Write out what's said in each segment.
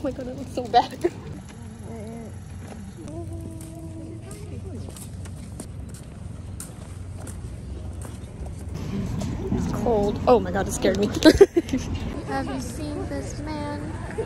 Oh my god, it looks so bad. It's cold. Oh my god, it scared me. Have you seen this man?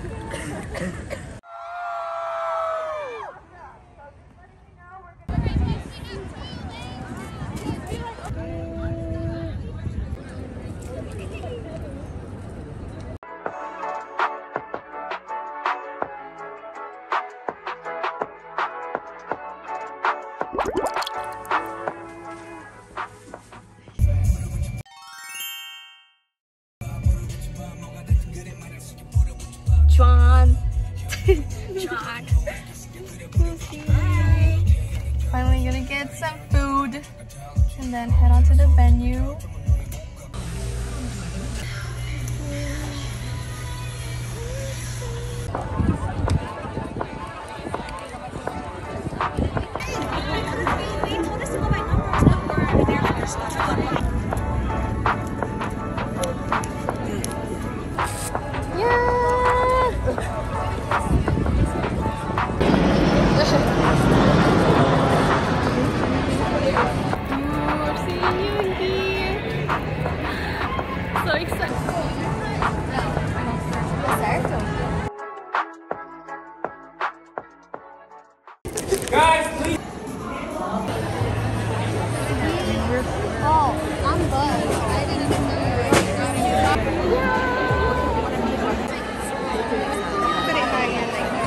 John. John. Finally gonna get some food and then head on to the venue. Guys, please. Oh, I'm buzzed. I didn't even know you were put it high end like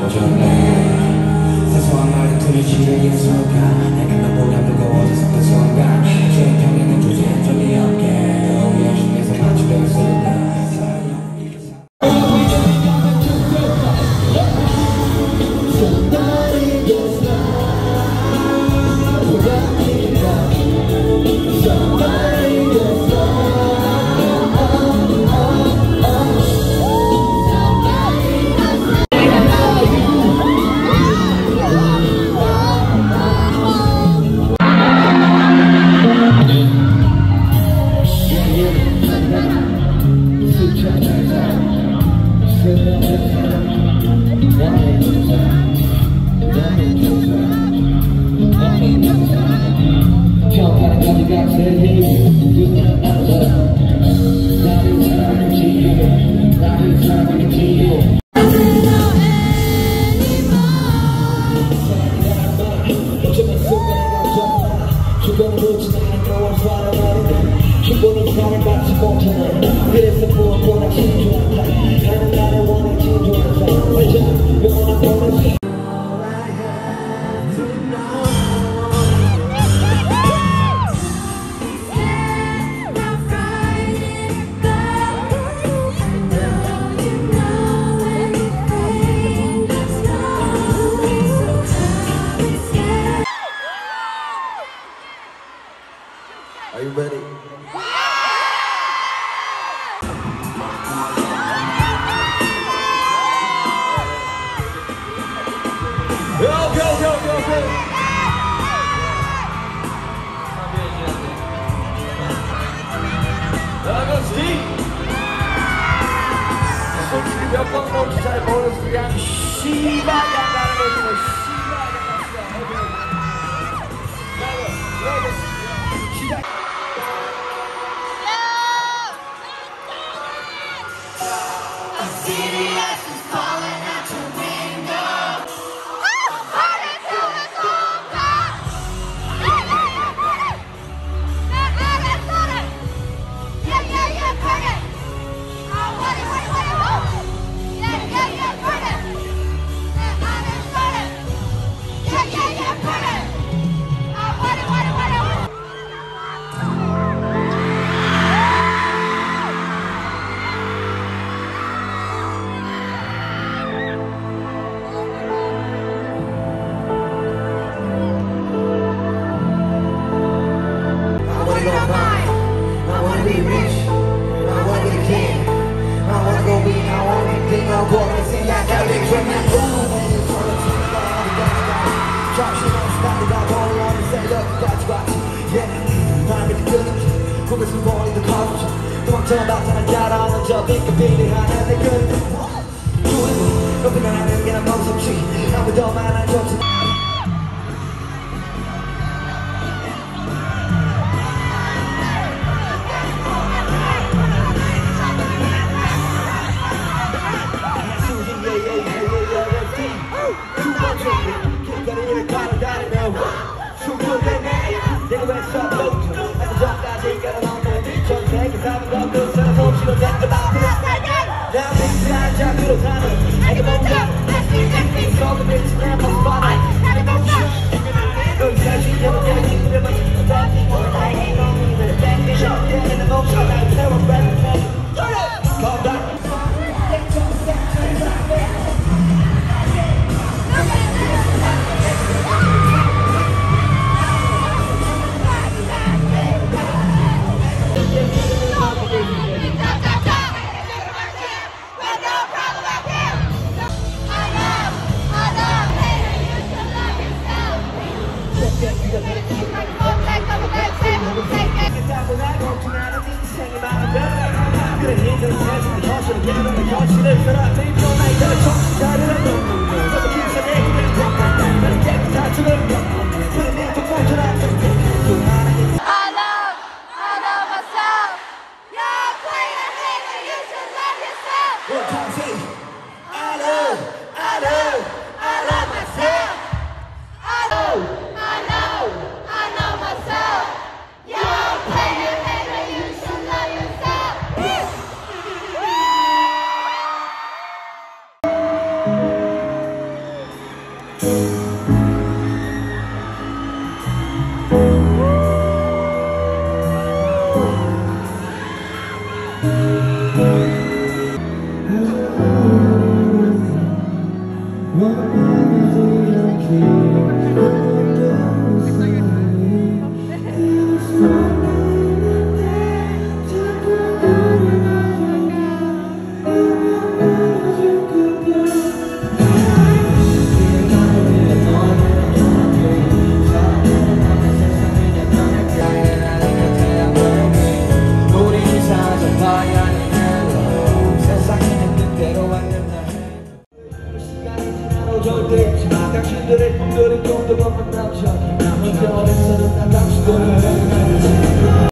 전에 사소한 말도 들으시는 약속아 내가 너보다 무거워져서 그 순간 제 평행은 주제에 점이 없게 너 열심히해서 맞추려 했을까 Are you ready? Go! 솔직히 몇 번 볼지 잘 모르겠어. 그냥 씨발 양다는 거지 뭐. 씨발 양다는 시작. I wanna be rich, I wanna be the king, I wanna go be, I wanna be big, I'm gonna sing like a big from that boom. Drop shit on stop, they got all on and say, look, got you, yeah, I'm really good. Who is the boy, the college? Don't tell about time I got on the job, think of being high, and they good. Nothing I didn't get a mouse of tree, I'm with all man, I don't see. Now 당신들의 꿈들은 꿈도 없는 남자 나머지 어려서는 난 당신들을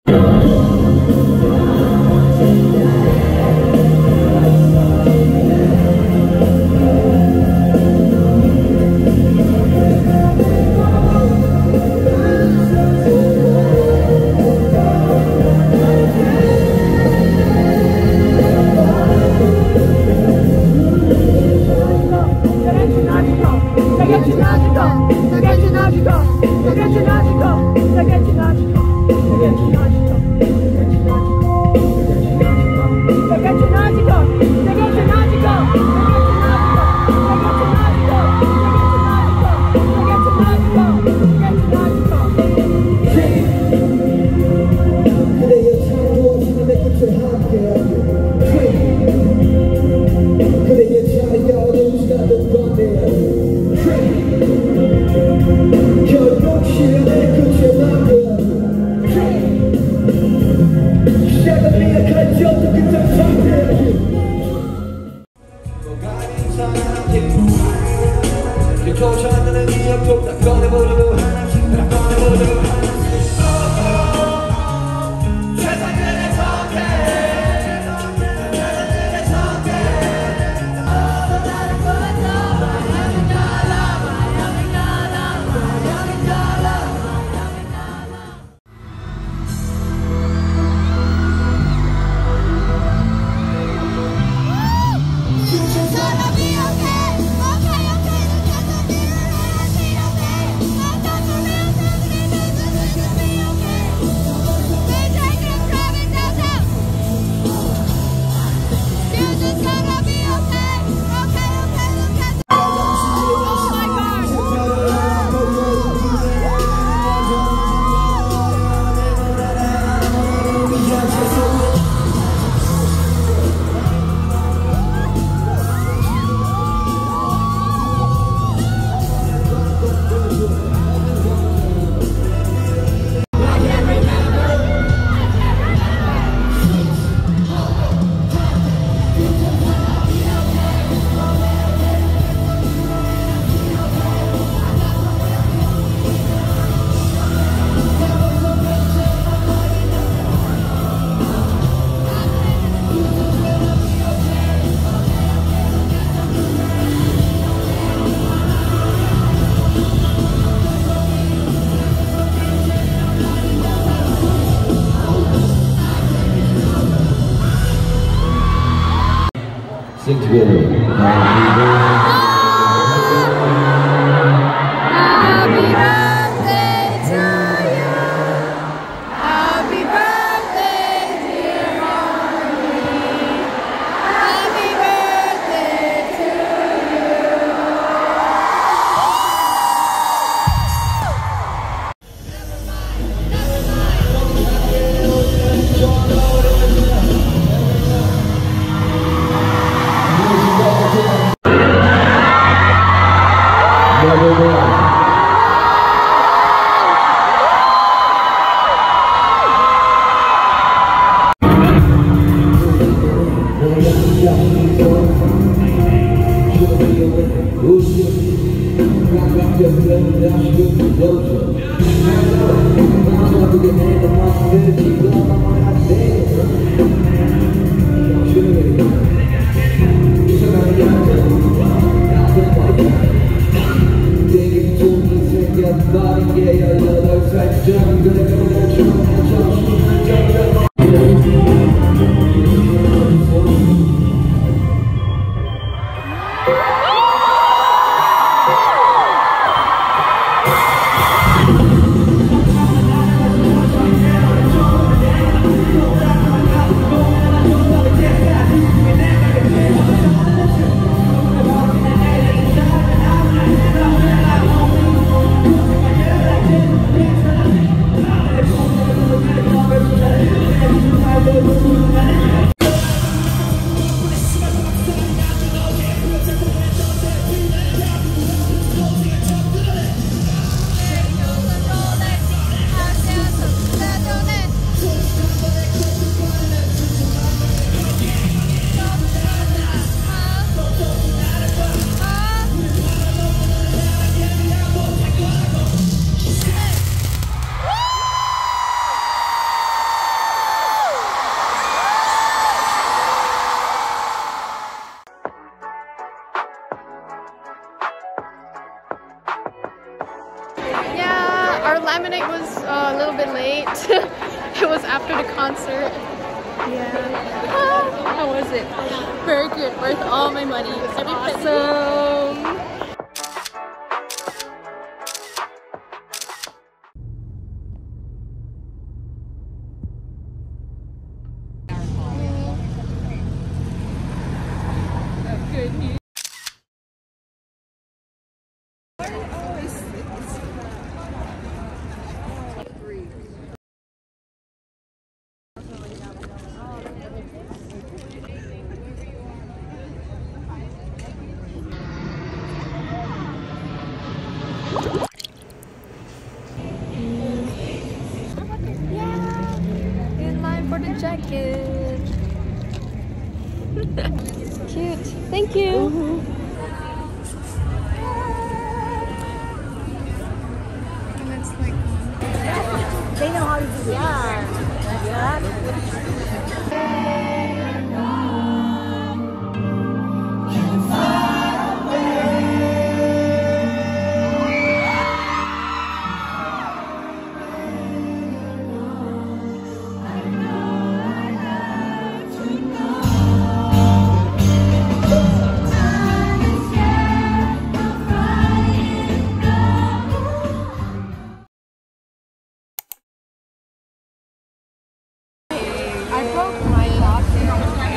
조차는 기억도 다 꺼내보려고 하나씩 다 꺼내보려고 하나씩 세상들의 선택 세상들의 선택 나를 보았어 Miami Gala Miami Gala Miami Gala Miami Gala It's gonna be okay, okay, okay. Sing together. Happy birthday to you. Happy birthday, dear mommy. Happy birthday to Our laminate was a little bit late. It was after the concert. Yeah. How was it? Very good. Worth all my money. Awesome. For the jacket. Cute. Thank you. They know how to do it. I broke my locker.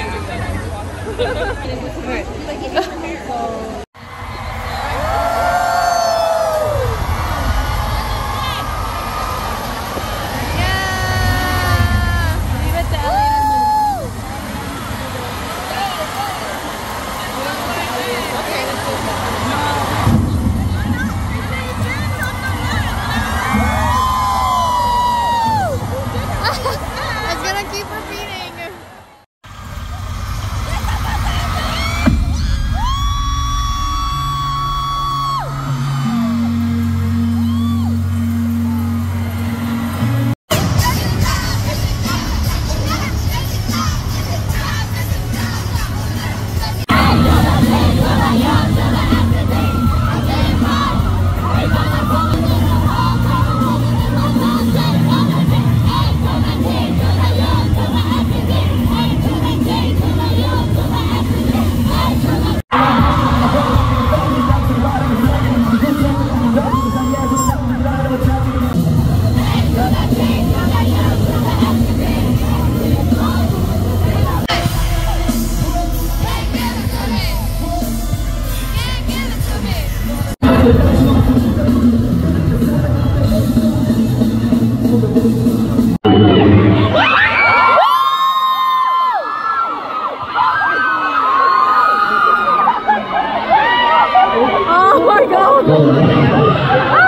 Oh my god!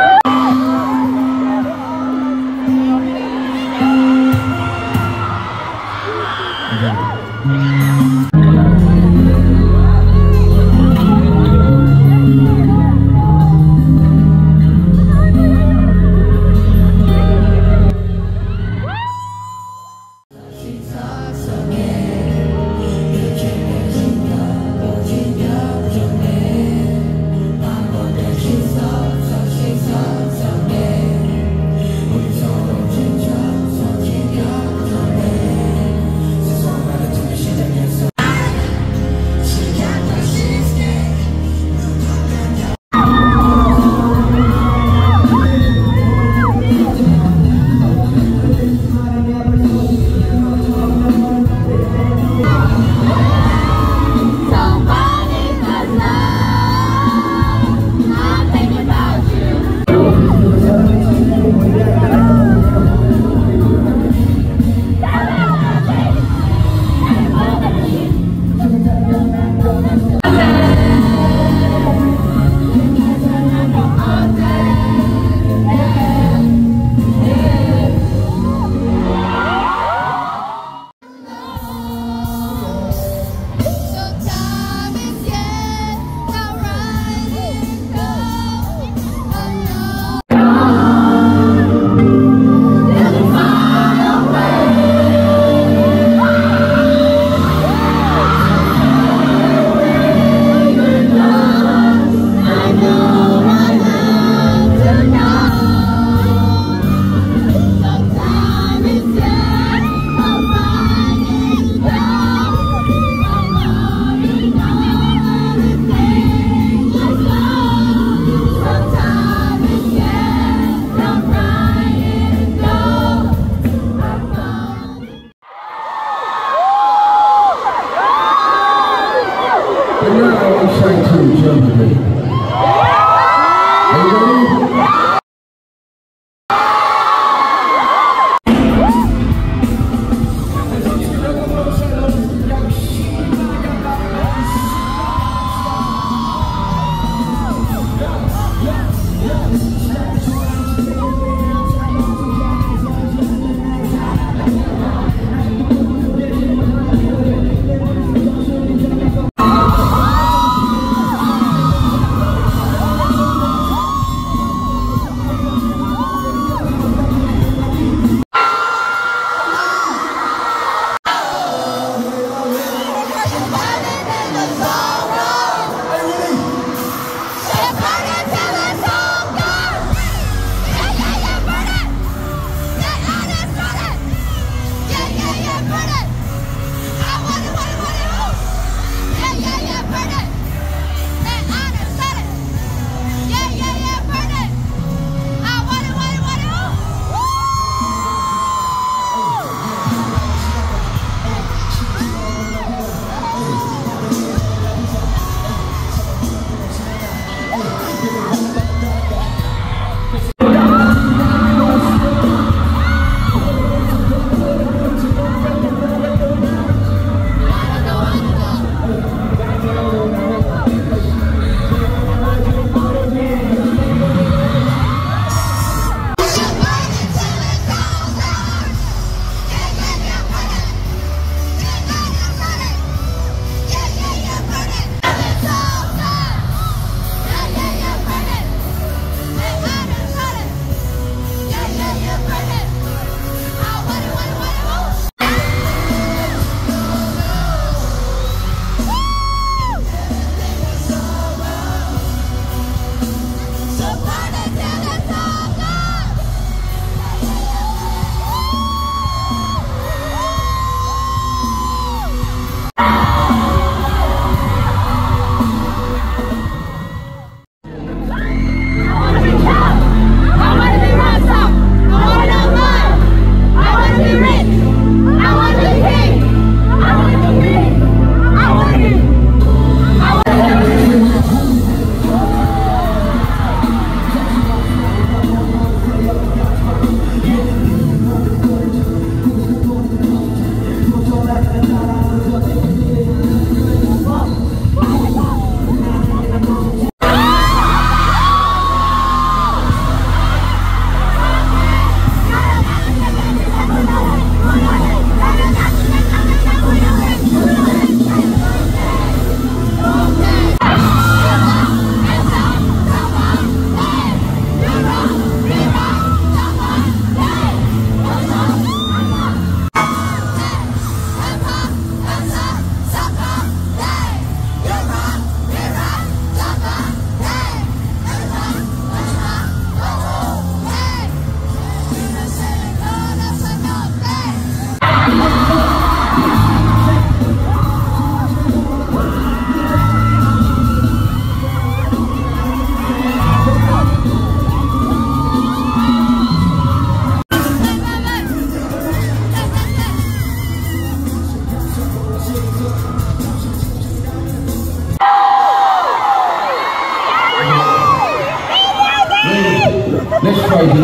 She's Sorry.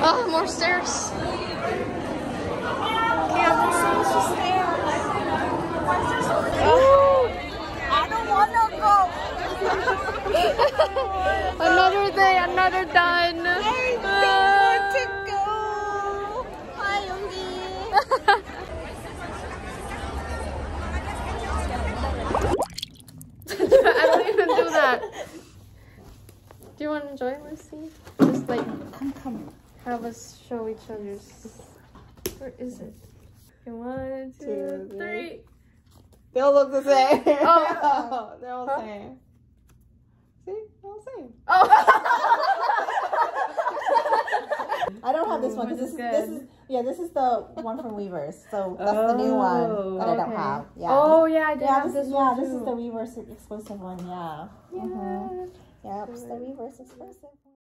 Oh, more stairs. I don't wanna go. Another day, another done. I don't want to go. Hi, Yogi. I don't even do that. Do you want to join, Lucy? Just like have us show each other's. Where is it? Okay, 1, 2, 3. They all look the same. Oh. They're all the same. See? They're all the same. Oh. I don't have this one. This is the one from Weavers. So that's the new one that I don't have. Yeah. Oh yeah, I did have this this one this is too. the Weavers exclusive one. Yeah. Yeah. Yeah, it's the Weavers exclusive one.